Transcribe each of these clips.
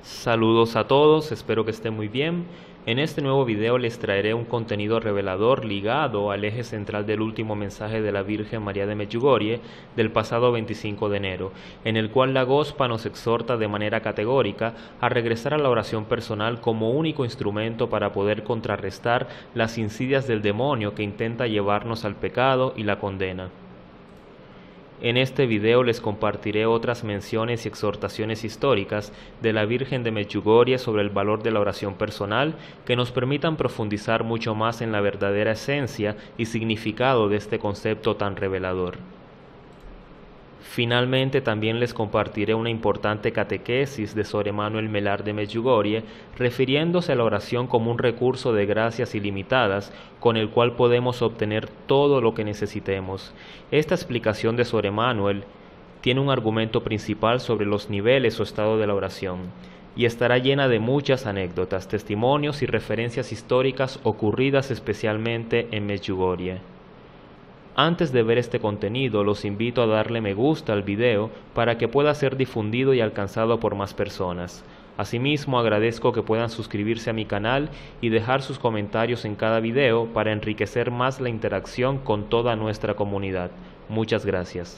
Saludos a todos, espero que estén muy bien. En este nuevo video les traeré un contenido revelador ligado al eje central del último mensaje de la Virgen María de Medjugorje del pasado 25 de enero, en el cual la Gospa nos exhorta de manera categórica a regresar a la oración personal como único instrumento para poder contrarrestar las insidias del demonio que intenta llevarnos al pecado y la condena. En este video les compartiré otras menciones y exhortaciones históricas de la Virgen de Medjugorje sobre el valor de la oración personal que nos permitan profundizar mucho más en la verdadera esencia y significado de este concepto tan revelador. Finalmente también les compartiré una importante catequesis de Sor Emmanuel Mellar de Medjugorje, refiriéndose a la oración como un recurso de gracias ilimitadas con el cual podemos obtener todo lo que necesitemos. Esta explicación de Sor Emmanuel tiene un argumento principal sobre los niveles o estado de la oración, y estará llena de muchas anécdotas, testimonios y referencias históricas ocurridas especialmente en Medjugorje. Antes de ver este contenido, los invito a darle me gusta al video para que pueda ser difundido y alcanzado por más personas. Asimismo, agradezco que puedan suscribirse a mi canal y dejar sus comentarios en cada video para enriquecer más la interacción con toda nuestra comunidad. Muchas gracias.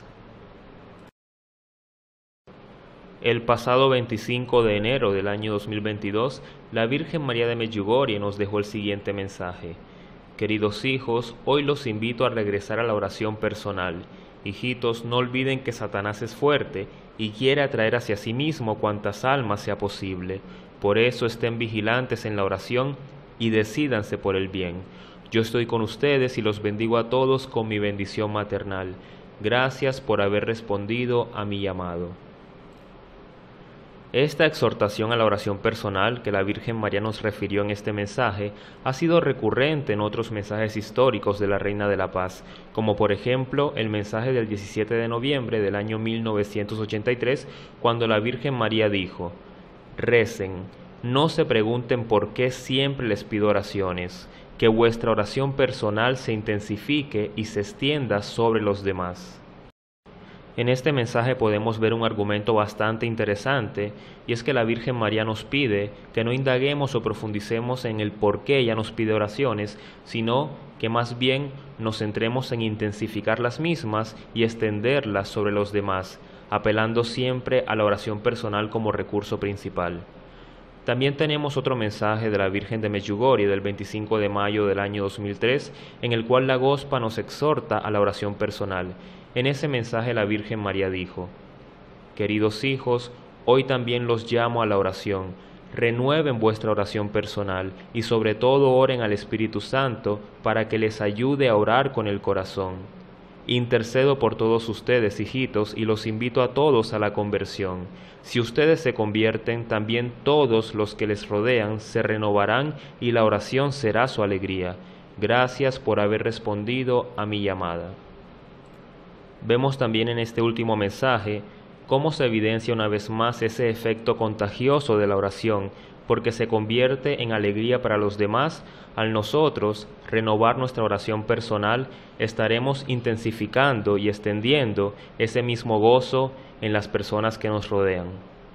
El pasado 25 de enero del año 2022, la Virgen María de Medjugorje nos dejó el siguiente mensaje. Queridos hijos, hoy los invito a regresar a la oración personal. Hijitos, no olviden que Satanás es fuerte y quiere atraer hacia sí mismo cuantas almas sea posible. Por eso estén vigilantes en la oración y decídanse por el bien. Yo estoy con ustedes y los bendigo a todos con mi bendición maternal. Gracias por haber respondido a mi llamado. Esta exhortación a la oración personal que la Virgen María nos refirió en este mensaje ha sido recurrente en otros mensajes históricos de la Reina de la Paz, como por ejemplo el mensaje del 17 de noviembre del año 1983, cuando la Virgen María dijo: «Recen, no se pregunten por qué siempre les pido oraciones, que vuestra oración personal se intensifique y se extienda sobre los demás». En este mensaje podemos ver un argumento bastante interesante, y es que la Virgen María nos pide que no indaguemos o profundicemos en el por qué ella nos pide oraciones, sino que más bien nos centremos en intensificar las mismas y extenderlas sobre los demás, apelando siempre a la oración personal como recurso principal. También tenemos otro mensaje de la Virgen de Medjugorje del 25 de mayo del año 2003, en el cual la Gospa nos exhorta a la oración personal. En ese mensaje la Virgen María dijo: «Queridos hijos, hoy también los llamo a la oración. Renueven vuestra oración personal y sobre todo oren al Espíritu Santo para que les ayude a orar con el corazón. Intercedo por todos ustedes, hijitos, y los invito a todos a la conversión. Si ustedes se convierten, también todos los que les rodean se renovarán y la oración será su alegría. Gracias por haber respondido a mi llamada». Vemos también en este último mensaje cómo se evidencia una vez más ese efecto contagioso de la oración, porque se convierte en alegría para los demás. Al nosotros renovar nuestra oración personal, estaremos intensificando y extendiendo ese mismo gozo en las personas que nos rodean.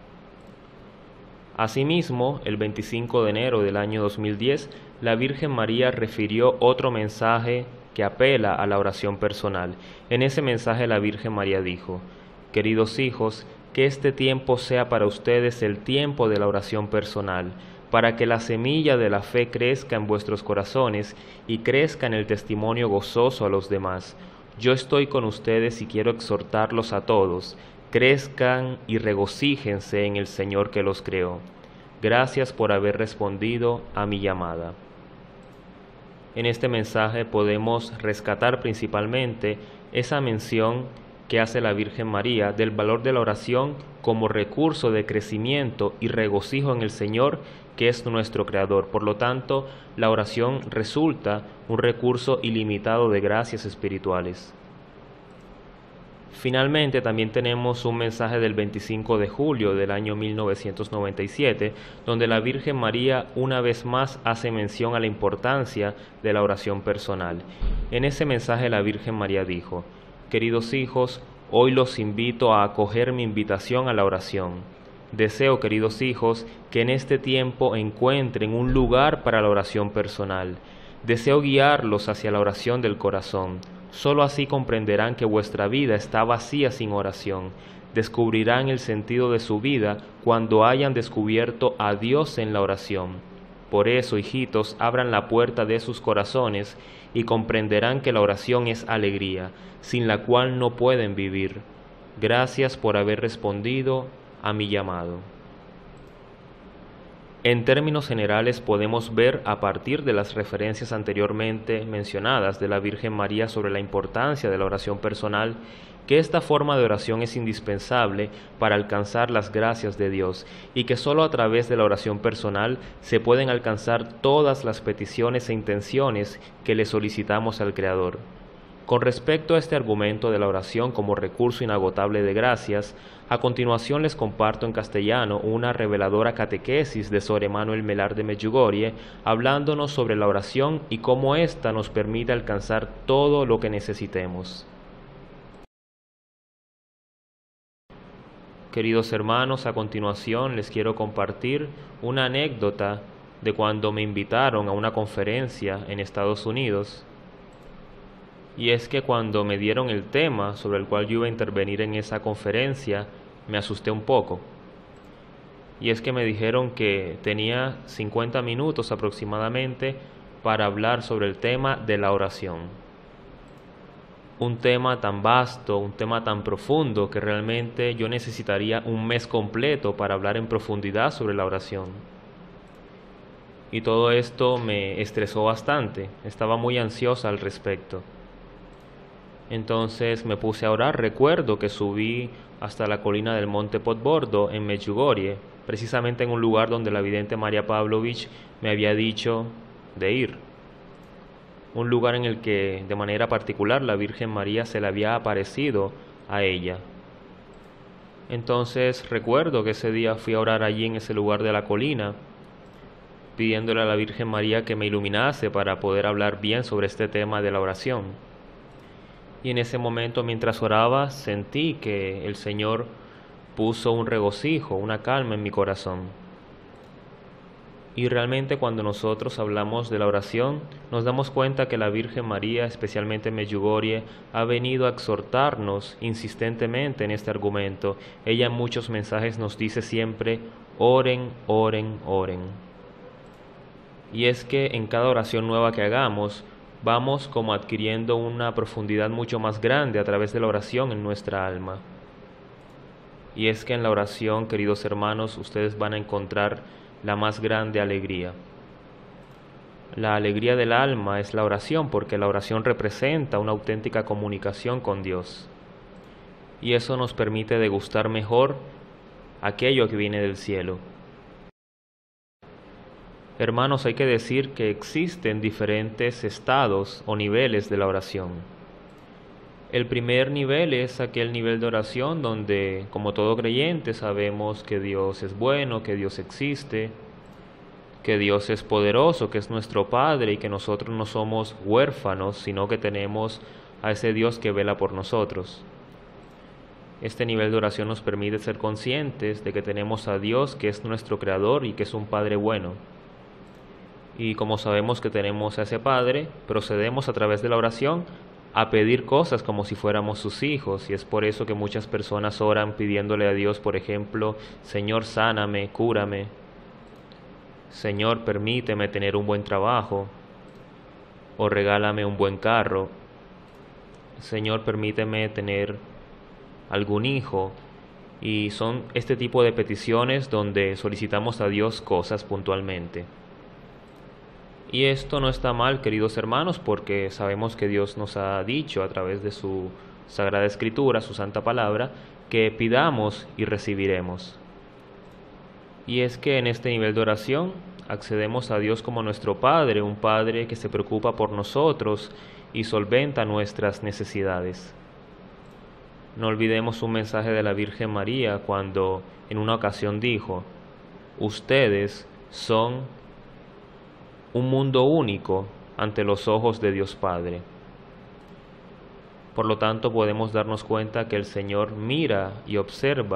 Asimismo, el 25 de enero del año 2010, la Virgen María refirió otro mensaje que apela a la oración personal. En ese mensaje la Virgen María dijo: «Queridos hijos, que este tiempo sea para ustedes el tiempo de la oración personal, para que la semilla de la fe crezca en vuestros corazones y crezca en el testimonio gozoso a los demás. Yo estoy con ustedes y quiero exhortarlos a todos. Crezcan y regocíjense en el Señor que los creó. Gracias por haber respondido a mi llamada». En este mensaje podemos rescatar principalmente esa mención que hace la Virgen María del valor de la oración como recurso de crecimiento y regocijo en el Señor, que es nuestro Creador. Por lo tanto, la oración resulta un recurso ilimitado de gracias espirituales. Finalmente, también tenemos un mensaje del 25 de julio del año 1997, donde la Virgen María una vez más hace mención a la importancia de la oración personal. En ese mensaje la Virgen María dijo: «Queridos hijos, hoy los invito a acoger mi invitación a la oración. Deseo, queridos hijos, que en este tiempo encuentren un lugar para la oración personal. Deseo guiarlos hacia la oración del corazón. Solo así comprenderán que vuestra vida está vacía sin oración. Descubrirán el sentido de su vida cuando hayan descubierto a Dios en la oración. Por eso, hijitos, abran la puerta de sus corazones y comprenderán que la oración es alegría, sin la cual no pueden vivir. Gracias por haber respondido a mi llamado. En términos generales podemos ver, a partir de las referencias anteriormente mencionadas de la Virgen María sobre la importancia de la oración personal, que esta forma de oración es indispensable para alcanzar las gracias de Dios y que sólo a través de la oración personal se pueden alcanzar todas las peticiones e intenciones que le solicitamos al Creador. Con respecto a este argumento de la oración como recurso inagotable de gracias, a continuación les comparto en castellano una reveladora catequesis de Sor Emanuel Melar de Medjugorje, hablándonos sobre la oración y cómo ésta nos permite alcanzar todo lo que necesitemos. Queridos hermanos, a continuación les quiero compartir una anécdota de cuando me invitaron a una conferencia en Estados Unidos. Y es que cuando me dieron el tema sobre el cual yo iba a intervenir en esa conferencia, me asusté un poco. Y es que me dijeron que tenía 50 minutos aproximadamente para hablar sobre el tema de la oración. Un tema tan vasto, un tema tan profundo que realmente yo necesitaría un mes completo para hablar en profundidad sobre la oración. Y todo esto me estresó bastante, estaba muy ansiosa al respecto. Entonces me puse a orar. Recuerdo que subí hasta la colina del Monte Podbordo en Medjugorje, precisamente en un lugar donde la vidente María Pavlovich me había dicho de ir. Un lugar en el que de manera particular la Virgen María se le había aparecido a ella. Entonces recuerdo que ese día fui a orar allí en ese lugar de la colina, pidiéndole a la Virgen María que me iluminase para poder hablar bien sobre este tema de la oración. Y en ese momento, mientras oraba, sentí que el Señor puso un regocijo, una calma en mi corazón. Y realmente cuando nosotros hablamos de la oración, nos damos cuenta que la Virgen María, especialmente en Medjugorje, ha venido a exhortarnos insistentemente en este argumento. Ella en muchos mensajes nos dice siempre, oren, oren, oren. Y es que en cada oración nueva que hagamos, vamos como adquiriendo una profundidad mucho más grande a través de la oración en nuestra alma. Y es que en la oración, queridos hermanos, ustedes van a encontrar la más grande alegría. La alegría del alma es la oración, porque la oración representa una auténtica comunicación con Dios. Y eso nos permite degustar mejor aquello que viene del cielo. Hermanos, hay que decir que existen diferentes estados o niveles de la oración. El primer nivel es aquel nivel de oración donde, como todo creyente, sabemos que Dios es bueno, que Dios existe, que Dios es poderoso, que es nuestro Padre y que nosotros no somos huérfanos, sino que tenemos a ese Dios que vela por nosotros. Este nivel de oración nos permite ser conscientes de que tenemos a Dios que es nuestro Creador y que es un Padre bueno. Y como sabemos que tenemos a ese Padre, procedemos a través de la oración a pedir cosas como si fuéramos sus hijos, y es por eso que muchas personas oran pidiéndole a Dios, por ejemplo, Señor, sáname, cúrame, Señor, permíteme tener un buen trabajo, o regálame un buen carro, Señor, permíteme tener algún hijo, y son este tipo de peticiones donde solicitamos a Dios cosas puntualmente. Y esto no está mal, queridos hermanos, porque sabemos que Dios nos ha dicho a través de su Sagrada Escritura, su Santa Palabra, que pidamos y recibiremos. Y es que en este nivel de oración accedemos a Dios como nuestro Padre, un Padre que se preocupa por nosotros y solventa nuestras necesidades. No olvidemos un mensaje de la Virgen María cuando en una ocasión dijo, ustedes son un mundo único ante los ojos de Dios Padre. Por lo tanto, podemos darnos cuenta que el Señor mira y observa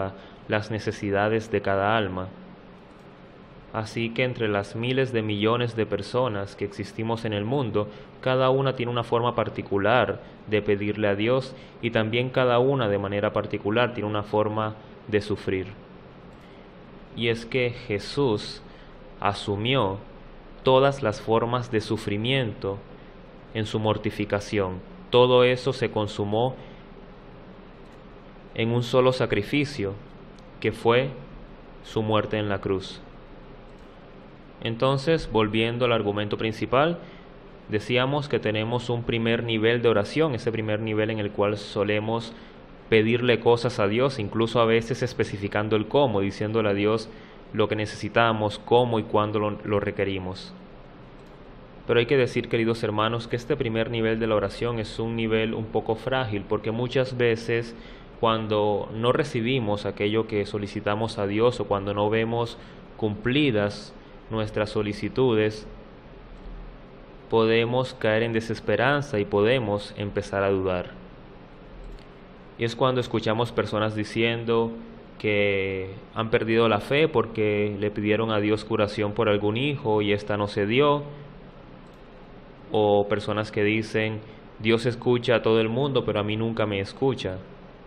las necesidades de cada alma. Así que entre las miles de millones de personas que existimos en el mundo, cada una tiene una forma particular de pedirle a Dios y también cada una de manera particular tiene una forma de sufrir. Y es que Jesús asumió todas las formas de sufrimiento en su mortificación. Todo eso se consumó en un solo sacrificio, que fue su muerte en la cruz. Entonces, volviendo al argumento principal, decíamos que tenemos un primer nivel de oración, ese primer nivel en el cual solemos pedirle cosas a Dios, incluso a veces especificando el cómo, diciéndole a Dios lo que necesitamos, cómo y cuándo lo requerimos. Pero hay que decir, queridos hermanos, que este primer nivel de la oración es un nivel un poco frágil, porque muchas veces cuando no recibimos aquello que solicitamos a Dios o cuando no vemos cumplidas nuestras solicitudes, podemos caer en desesperanza y podemos empezar a dudar. Y es cuando escuchamos personas diciendo que han perdido la fe porque le pidieron a Dios curación por algún hijo y esta no se dio, o personas que dicen Dios escucha a todo el mundo pero a mí nunca me escucha.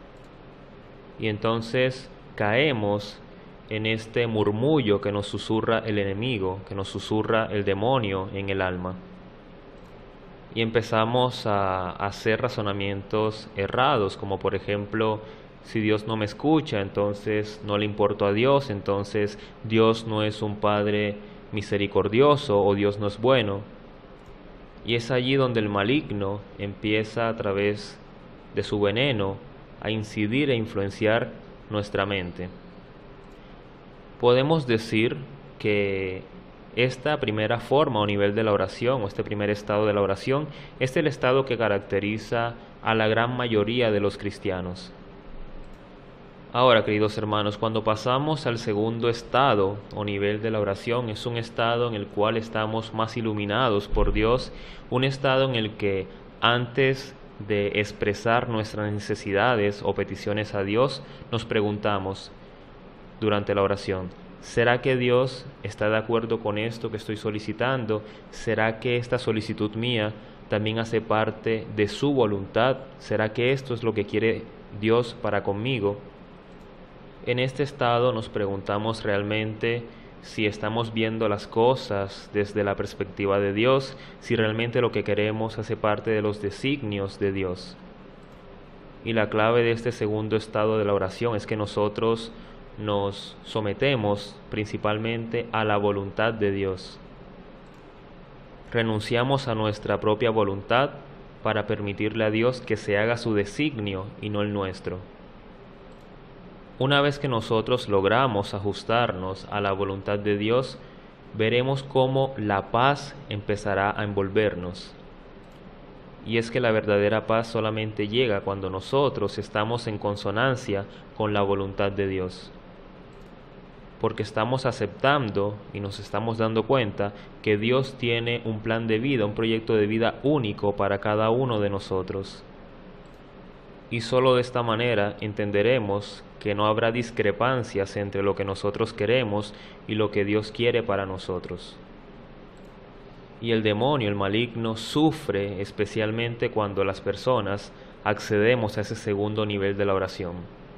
Y entonces caemos en este murmullo que nos susurra el enemigo, que nos susurra el demonio en el alma. Y empezamos a hacer razonamientos errados, como por ejemplo, si Dios no me escucha, entonces no le importo a Dios, entonces Dios no es un Padre misericordioso o Dios no es bueno. Y es allí donde el maligno empieza a través de su veneno a incidir e influenciar nuestra mente. Podemos decir que esta primera forma o nivel de la oración, o este primer estado de la oración, es el estado que caracteriza a la gran mayoría de los cristianos. Ahora, queridos hermanos, cuando pasamos al segundo estado o nivel de la oración, es un estado en el cual estamos más iluminados por Dios, un estado en el que antes de expresar nuestras necesidades o peticiones a Dios, nos preguntamos durante la oración: ¿será que Dios está de acuerdo con esto que estoy solicitando? ¿Será que esta solicitud mía también hace parte de su voluntad? ¿Será que esto es lo que quiere Dios para conmigo? En este estado nos preguntamos realmente si estamos viendo las cosas desde la perspectiva de Dios, si realmente lo que queremos hace parte de los designios de Dios. Y la clave de este segundo estado de la oración es que nosotros nos sometemos principalmente a la voluntad de Dios. Renunciamos a nuestra propia voluntad para permitirle a Dios que se haga su designio y no el nuestro. Una vez que nosotros logramos ajustarnos a la voluntad de Dios, veremos cómo la paz empezará a envolvernos. Y es que la verdadera paz solamente llega cuando nosotros estamos en consonancia con la voluntad de Dios. Porque estamos aceptando y nos estamos dando cuenta que Dios tiene un plan de vida, un proyecto de vida único para cada uno de nosotros. Y solo de esta manera entenderemos que no habrá discrepancias entre lo que nosotros queremos y lo que Dios quiere para nosotros. Y el demonio, el maligno, sufre especialmente cuando las personas accedemos a ese segundo nivel de la oración.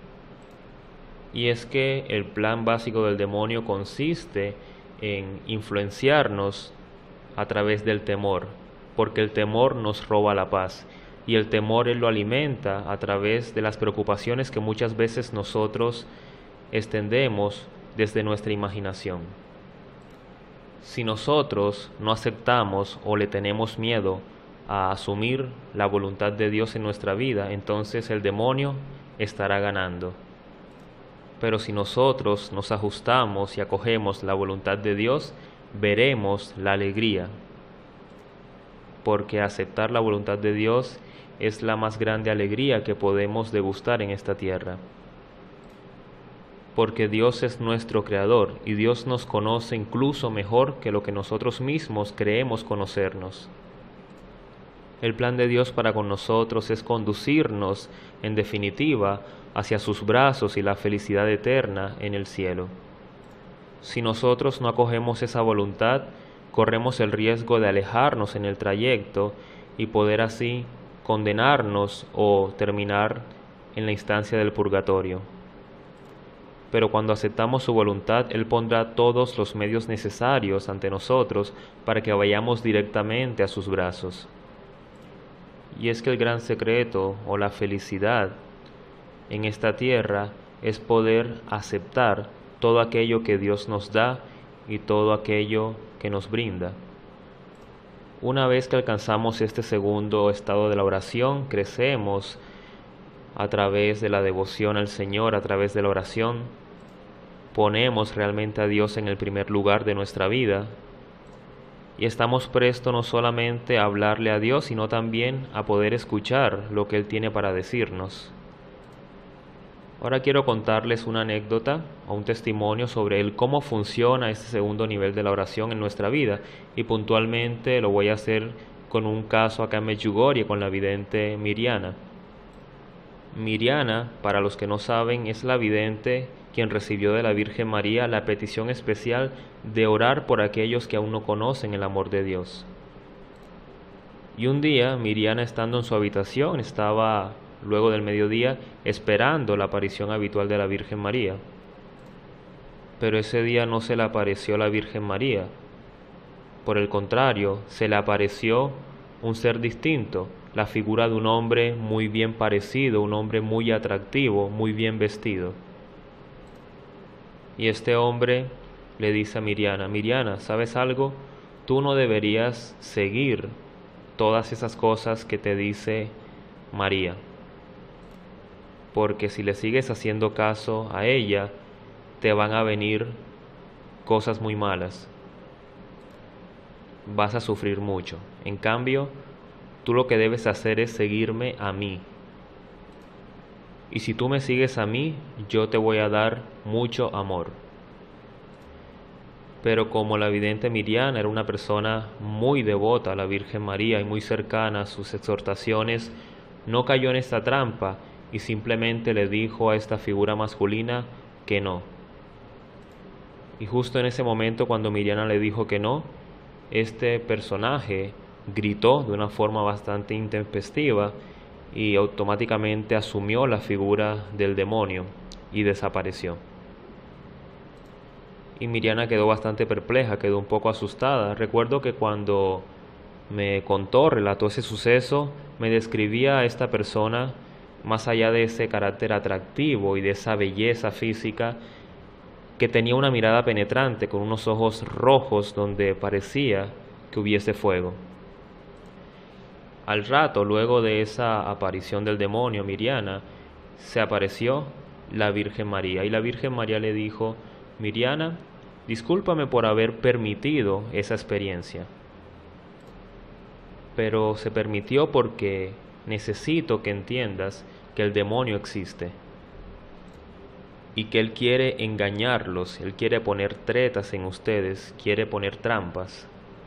Y es que el plan básico del demonio consiste en influenciarnos a través del temor, porque el temor nos roba la paz. Y el temor él lo alimenta a través de las preocupaciones que muchas veces nosotros extendemos desde nuestra imaginación. Si nosotros no aceptamos o le tenemos miedo a asumir la voluntad de Dios en nuestra vida, entonces el demonio estará ganando. Pero si nosotros nos ajustamos y acogemos la voluntad de Dios, veremos la alegría. Porque aceptar la voluntad de Dios es la más grande alegría que podemos degustar en esta tierra. Porque Dios es nuestro Creador y Dios nos conoce incluso mejor que lo que nosotros mismos creemos conocernos. El plan de Dios para con nosotros es conducirnos, en definitiva, hacia sus brazos y la felicidad eterna en el cielo. Si nosotros no acogemos esa voluntad, corremos el riesgo de alejarnos en el trayecto y poder así condenarnos o terminar en la instancia del purgatorio. Pero cuando aceptamos su voluntad, Él pondrá todos los medios necesarios ante nosotros para que vayamos directamente a sus brazos. Y es que el gran secreto o la felicidad en esta tierra es poder aceptar todo aquello que Dios nos da y todo aquello que nos brinda. Una vez que alcanzamos este segundo estado de la oración, crecemos a través de la devoción al Señor, a través de la oración, ponemos realmente a Dios en el primer lugar de nuestra vida y estamos prestos no solamente a hablarle a Dios, sino también a poder escuchar lo que Él tiene para decirnos. Ahora quiero contarles una anécdota o un testimonio sobre cómo funciona este segundo nivel de la oración en nuestra vida, y puntualmente lo voy a hacer con un caso acá en Medjugorje con la vidente Miriana. Miriana, para los que no saben, es la vidente quien recibió de la Virgen María la petición especial de orar por aquellos que aún no conocen el amor de Dios. Y un día, Miriana, estando en su habitación, estaba luego del mediodía esperando la aparición habitual de la Virgen María. Pero ese día no se le apareció la Virgen María. Por el contrario, se le apareció un ser distinto, la figura de un hombre muy bien parecido, un hombre muy atractivo, muy bien vestido. Y este hombre le dice a Miriana: Miriana, ¿sabes algo? Tú no deberías seguir todas esas cosas que te dice María, porque si le sigues haciendo caso a ella, te van a venir cosas muy malas. Vas a sufrir mucho. En cambio, tú lo que debes hacer es seguirme a mí. Y si tú me sigues a mí, yo te voy a dar mucho amor. Pero como la vidente Miriana era una persona muy devota a la Virgen María y muy cercana a sus exhortaciones, no cayó en esta trampa y simplemente le dijo a esta figura masculina que no. Y justo en ese momento, cuando Miriana le dijo que no, este personaje gritó de una forma bastante intempestiva y automáticamente asumió la figura del demonio y desapareció. Y Miriana quedó bastante perpleja, quedó un poco asustada. Recuerdo que cuando me contó, relató ese suceso, me describía a esta persona, más allá de ese carácter atractivo y de esa belleza física, que tenía una mirada penetrante, con unos ojos rojos donde parecía que hubiese fuego. Al rato, luego de esa aparición del demonio, Miriana, se apareció la Virgen María, y la Virgen María le dijo: Miriana, discúlpame por haber permitido esa experiencia, pero se permitió porque necesito que entiendas que el demonio existe y que él quiere engañarlos, él quiere poner tretas en ustedes, quiere poner trampas.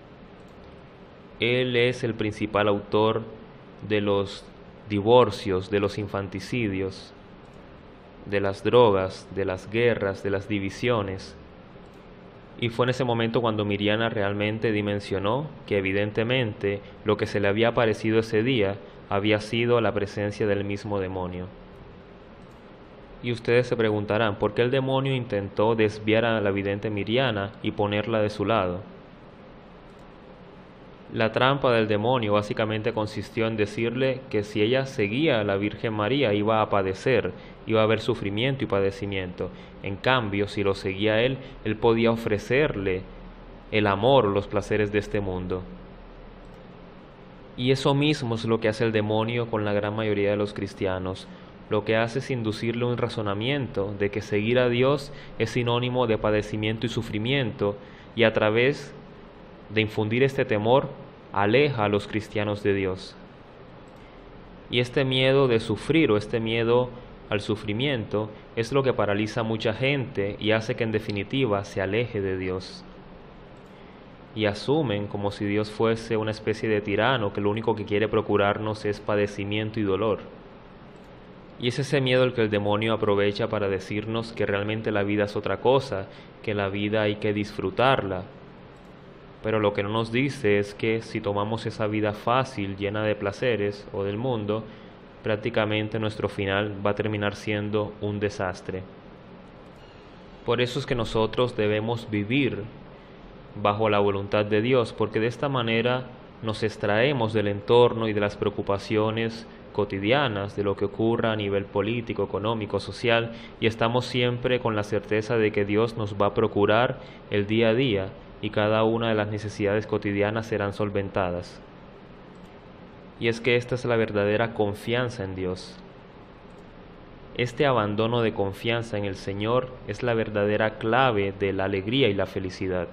Él es el principal autor de los divorcios, de los infanticidios, de las drogas, de las guerras, de las divisiones. Y fue en ese momento cuando Miriana realmente dimensionó que evidentemente lo que se le había aparecido ese día había sido la presencia del mismo demonio. Y ustedes se preguntarán, ¿por qué el demonio intentó desviar a la vidente Miriana y ponerla de su lado? La trampa del demonio básicamente consistió en decirle que si ella seguía a la Virgen María iba a padecer, iba a haber sufrimiento y padecimiento. En cambio, si lo seguía él podía ofrecerle el amor o los placeres de este mundo. Y eso mismo es lo que hace el demonio con la gran mayoría de los cristianos. Lo que hace es inducirle un razonamiento de que seguir a Dios es sinónimo de padecimiento y sufrimiento, y a través de infundir este temor aleja a los cristianos de Dios. Y este miedo de sufrir o este miedo al sufrimiento es lo que paraliza a mucha gente y hace que en definitiva se aleje de Dios. Y asumen como si Dios fuese una especie de tirano que lo único que quiere procurarnos es padecimiento y dolor. Y es ese miedo el que el demonio aprovecha para decirnos que realmente la vida es otra cosa, que la vida hay que disfrutarla. Pero lo que no nos dice es que si tomamos esa vida fácil, llena de placeres o del mundo, prácticamente nuestro final va a terminar siendo un desastre. Por eso es que nosotros debemos vivir bajo la voluntad de Dios, porque de esta manera nos extraemos del entorno y de las preocupaciones cotidianas de lo que ocurra a nivel político, económico, social, y estamos siempre con la certeza de que Dios nos va a procurar el día a día y cada una de las necesidades cotidianas serán solventadas. Y es que esta es la verdadera confianza en Dios. Este abandono de confianza en el Señor es la verdadera clave de la alegría y la felicidad.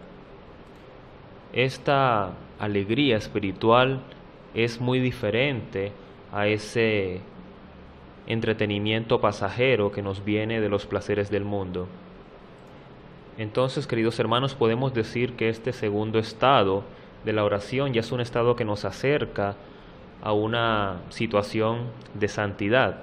Esta alegría espiritual es muy diferente a ese entretenimiento pasajero que nos viene de los placeres del mundo. Entonces, queridos hermanos, podemos decir que este segundo estado de la oración ya es un estado que nos acerca a una situación de santidad.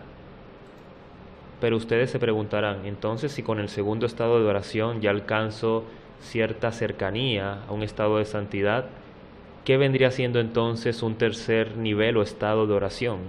Pero ustedes se preguntarán, entonces si con el segundo estado de oración ya alcanzo cierta cercanía a un estado de santidad, ¿qué vendría siendo entonces un tercer nivel o estado de oración?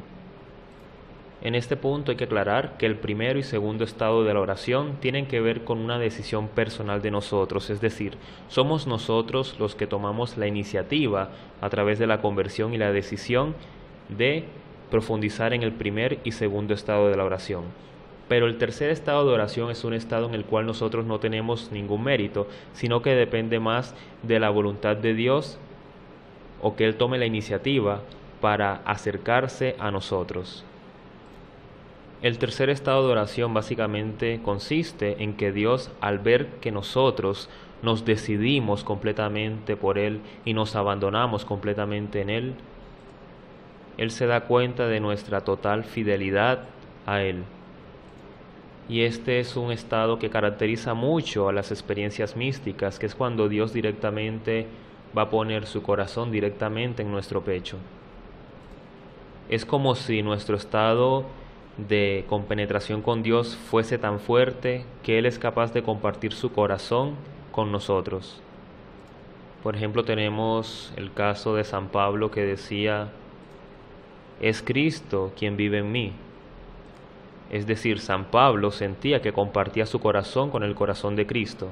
En este punto hay que aclarar que el primero y segundo estado de la oración tienen que ver con una decisión personal de nosotros, es decir, somos nosotros los que tomamos la iniciativa a través de la conversión y la decisión de profundizar en el primer y segundo estado de la oración. Pero el tercer estado de oración es un estado en el cual nosotros no tenemos ningún mérito, sino que depende más de la voluntad de Dios o que Él tome la iniciativa para acercarse a nosotros. El tercer estado de oración básicamente consiste en que Dios, al ver que nosotros nos decidimos completamente por Él y nos abandonamos completamente en Él, Él se da cuenta de nuestra total fidelidad a Él. Y este es un estado que caracteriza mucho a las experiencias místicas, que es cuando Dios directamente va a poner su corazón directamente en nuestro pecho. Es como si nuestro estado de compenetración con Dios fuese tan fuerte que Él es capaz de compartir su corazón con nosotros. Por ejemplo, tenemos el caso de San Pablo que decía, es Cristo quien vive en mí. Es decir, San Pablo sentía que compartía su corazón con el corazón de Cristo.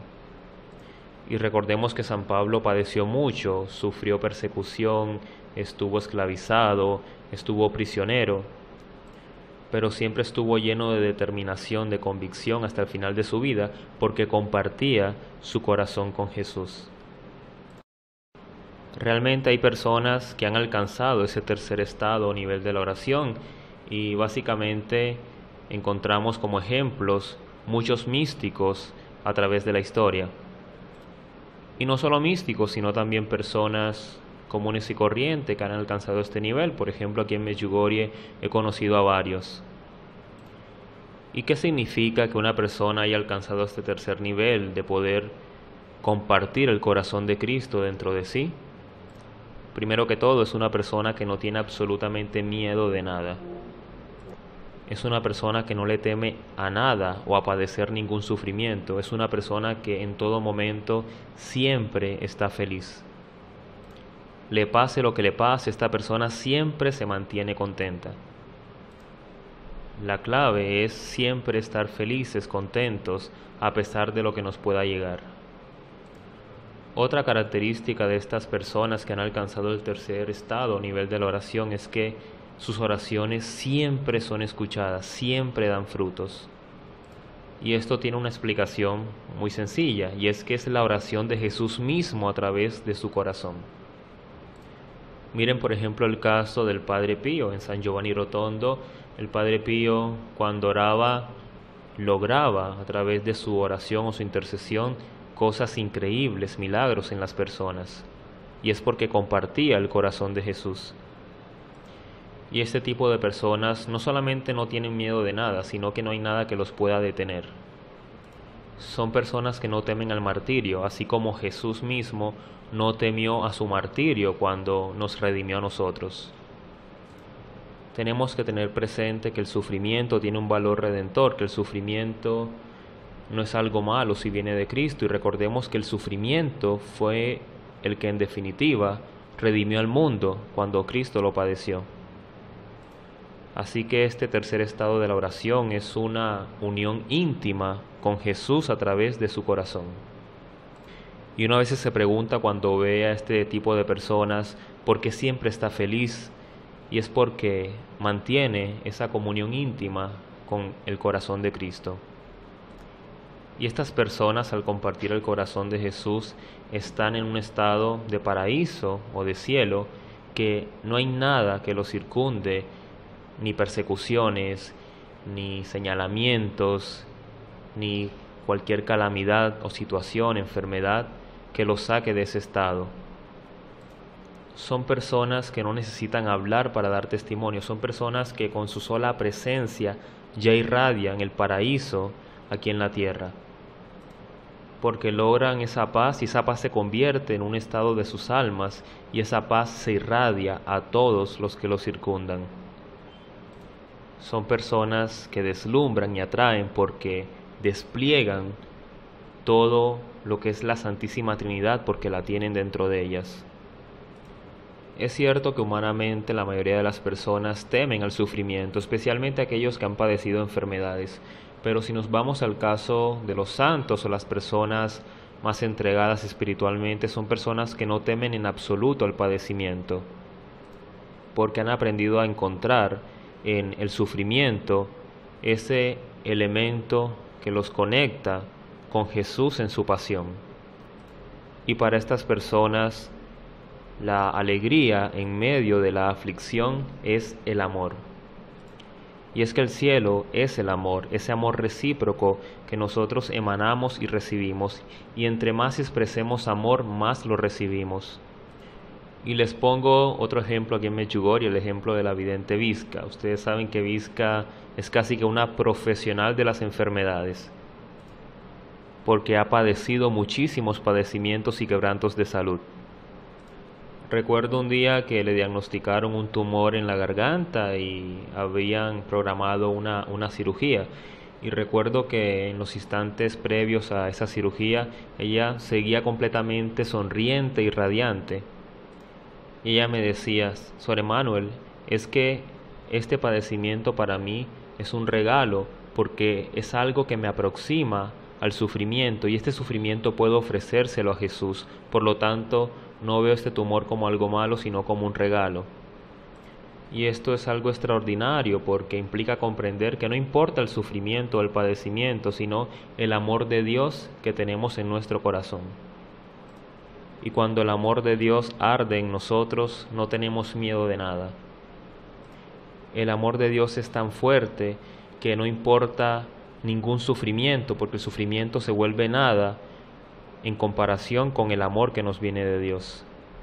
Y recordemos que San Pablo padeció mucho, sufrió persecución, estuvo esclavizado, estuvo prisionero, pero siempre estuvo lleno de determinación, de convicción hasta el final de su vida, porque compartía su corazón con Jesús. Realmente hay personas que han alcanzado ese tercer estado o nivel de la oración y básicamente encontramos como ejemplos muchos místicos a través de la historia. Y no solo místicos, sino también personas comunes y corrientes que han alcanzado este nivel. Por ejemplo, aquí en Medjugorje he conocido a varios. ¿Y qué significa que una persona haya alcanzado este tercer nivel de poder compartir el corazón de Cristo dentro de sí? Primero que todo, es una persona que no tiene absolutamente miedo de nada. Es una persona que no le teme a nada o a padecer ningún sufrimiento. Es una persona que en todo momento siempre está feliz. Le pase lo que le pase, esta persona siempre se mantiene contenta. La clave es siempre estar felices, contentos, a pesar de lo que nos pueda llegar. Otra característica de estas personas que han alcanzado el tercer estado, nivel de la oración, es que sus oraciones siempre son escuchadas, siempre dan frutos. Y esto tiene una explicación muy sencilla, y es que es la oración de Jesús mismo a través de su corazón. Miren, por ejemplo, el caso del Padre Pío en San Giovanni Rotondo. El Padre Pío, cuando oraba, lograba a través de su oración o su intercesión cosas increíbles, milagros en las personas. Y es porque compartía el corazón de Jesús. Y este tipo de personas no solamente no tienen miedo de nada, sino que no hay nada que los pueda detener. Son personas que no temen al martirio, así como Jesús mismo no temió a su martirio cuando nos redimió a nosotros. tenemos que tener presente que el sufrimiento tiene un valor redentor, que el sufrimiento no es algo malo si viene de Cristo, y recordemos que el sufrimiento fue el que en definitiva redimió al mundo cuando Cristo lo padeció. Así que este tercer estado de la oración es una unión íntima con Jesús a través de su corazón. Y uno a veces se pregunta cuando ve a este tipo de personas por qué siempre está feliz, y es porque mantiene esa comunión íntima con el corazón de Cristo. Y estas personas, al compartir el corazón de Jesús, están en un estado de paraíso o de cielo, que no hay nada que los circunde, ni persecuciones, ni señalamientos, ni cualquier calamidad o situación, enfermedad, que los saque de ese estado. Son personas que no necesitan hablar para dar testimonio, son personas que con su sola presencia ya irradian el paraíso aquí en la tierra, porque logran esa paz, y esa paz se convierte en un estado de sus almas, y esa paz se irradia a todos los que los circundan. Son personas que deslumbran y atraen porque despliegan todo lo que es la Santísima Trinidad, porque la tienen dentro de ellas. Es cierto que humanamente la mayoría de las personas temen al sufrimiento, especialmente aquellos que han padecido enfermedades. Pero si nos vamos al caso de los santos o las personas más entregadas espiritualmente, son personas que no temen en absoluto el padecimiento, porque han aprendido a encontrar en el sufrimiento ese elemento que los conecta con Jesús en su pasión. Y para estas personas, la alegría en medio de la aflicción es el amor. Y es que el cielo es el amor, ese amor recíproco que nosotros emanamos y recibimos, y entre más expresemos amor, más lo recibimos. Y les pongo otro ejemplo aquí en Medjugorje, el ejemplo de la vidente Visca. Ustedes saben que Visca es casi que una profesional de las enfermedades, porque ha padecido muchísimos padecimientos y quebrantos de salud. Recuerdo un día que le diagnosticaron un tumor en la garganta y habían programado una cirugía. Y recuerdo que en los instantes previos a esa cirugía, ella seguía completamente sonriente y radiante. Y ella me decía: Sor Emanuel, es que este padecimiento para mí es un regalo, porque es algo que me aproxima al sufrimiento, y este sufrimiento puedo ofrecérselo a Jesús. Por lo tanto, no veo este tumor como algo malo, sino como un regalo. Y esto es algo extraordinario, porque implica comprender que no importa el sufrimiento o el padecimiento, sino el amor de Dios que tenemos en nuestro corazón. Y cuando el amor de Dios arde en nosotros, no tenemos miedo de nada. El amor de Dios es tan fuerte que no importa ningún sufrimiento, porque el sufrimiento se vuelve nada en comparación con el amor que nos viene de Dios.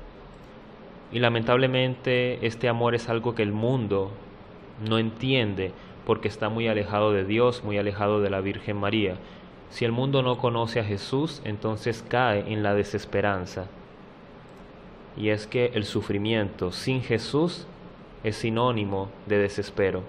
Y lamentablemente este amor es algo que el mundo no entiende, porque está muy alejado de Dios, muy alejado de la Virgen María. Si el mundo no conoce a Jesús, entonces cae en la desesperanza. Y es que el sufrimiento sin Jesús es sinónimo de desespero.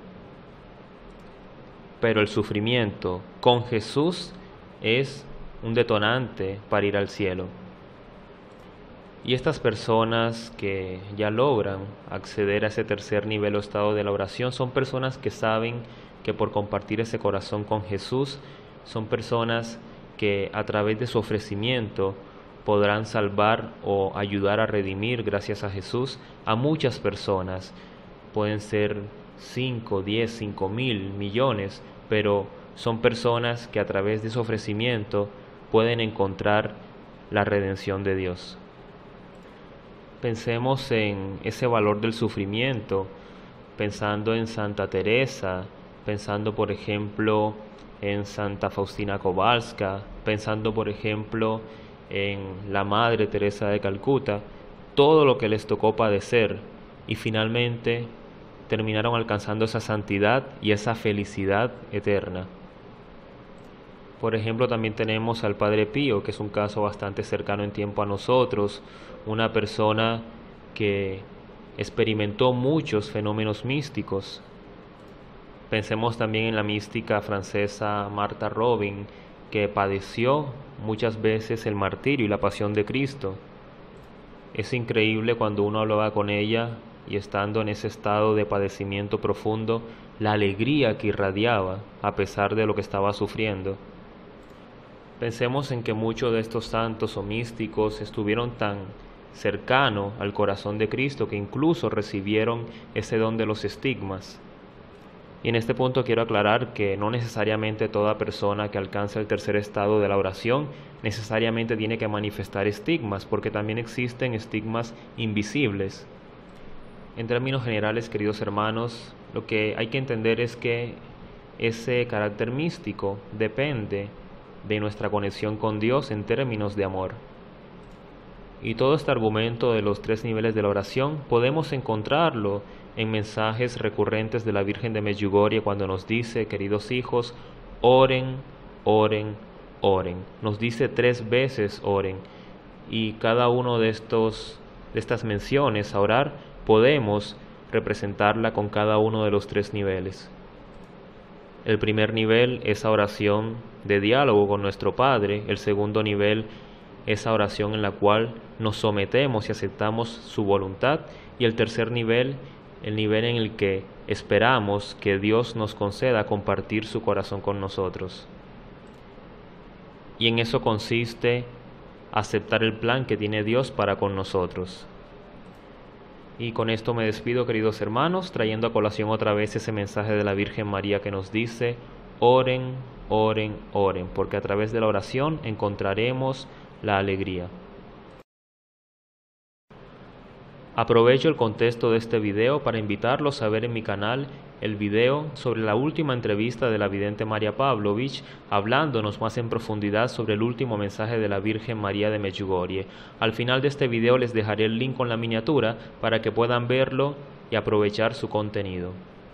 Pero el sufrimiento con Jesús es un detonante para ir al cielo. Y estas personas que ya logran acceder a ese tercer nivel o estado de la oración son personas que saben que por compartir ese corazón con Jesús, son personas que a través de su ofrecimiento podrán salvar o ayudar a redimir, gracias a Jesús, a muchas personas. Pueden ser 5, 10, 5,000, millones, pero son personas que a través de su ofrecimiento pueden encontrar la redención de Dios. Pensemos en ese valor del sufrimiento, pensando en Santa Teresa, pensando por ejemplo en Santa Faustina Kowalska, pensando por ejemplo en la Madre Teresa de Calcuta, todo lo que les tocó padecer, y finalmente terminaron alcanzando esa santidad y esa felicidad eterna. Por ejemplo, también tenemos al Padre Pío, que es un caso bastante cercano en tiempo a nosotros, una persona que experimentó muchos fenómenos místicos. Pensemos también en la mística francesa Martha Robin, que padeció muchas veces el martirio y la pasión de Cristo. Es increíble cuando uno hablaba con ella y estando en ese estado de padecimiento profundo, la alegría que irradiaba a pesar de lo que estaba sufriendo. Pensemos en que muchos de estos santos o místicos estuvieron tan cercanos al corazón de Cristo que incluso recibieron ese don de los estigmas. Y en este punto quiero aclarar que no necesariamente toda persona que alcanza el tercer estado de la oración necesariamente tiene que manifestar estigmas, porque también existen estigmas invisibles. En términos generales, queridos hermanos, lo que hay que entender es que ese carácter místico depende de nuestra conexión con Dios en términos de amor. Y todo este argumento de los 3 niveles de la oración podemos encontrarlo en mensajes recurrentes de la Virgen de Medjugorje cuando nos dice: queridos hijos, oren, oren, oren. Nos dice 3 veces oren, y cada uno de estas menciones a orar podemos representarla con cada uno de los 3 niveles. El primer nivel, esa oración de diálogo con nuestro Padre. El segundo nivel, esa oración en la cual nos sometemos y aceptamos su voluntad. Y el tercer nivel, el nivel en el que esperamos que Dios nos conceda compartir su corazón con nosotros. Y en eso consiste aceptar el plan que tiene Dios para con nosotros. Y con esto me despido, queridos hermanos, trayendo a colación otra vez ese mensaje de la Virgen María que nos dice: oren, oren, oren, porque a través de la oración encontraremos la alegría. Aprovecho el contexto de este video para invitarlos a ver en mi canal el video sobre la última entrevista de la vidente María Pavlovich, hablándonos más en profundidad sobre el último mensaje de la Virgen María de Medjugorje. Al final de este video les dejaré el link con la miniatura para que puedan verlo y aprovechar su contenido.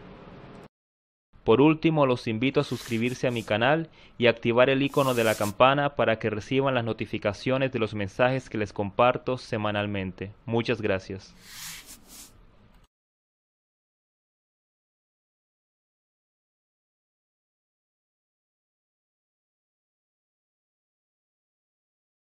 Por último, los invito a suscribirse a mi canal y activar el icono de la campana para que reciban las notificaciones de los mensajes que les comparto semanalmente. Muchas gracias.